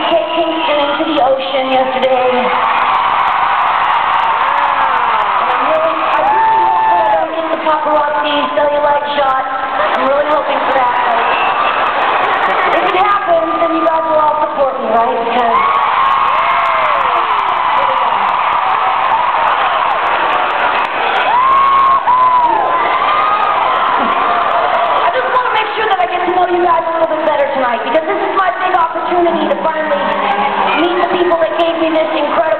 take Kingston into the ocean yesterday. And I really hope that I don't get the paparazzi cellulite shot. I'm really hoping for that. But if it happens, then you guys will all support me, right? Because you guys a little bit better tonight, because this is my big opportunity to finally meet the people that gave me this incredible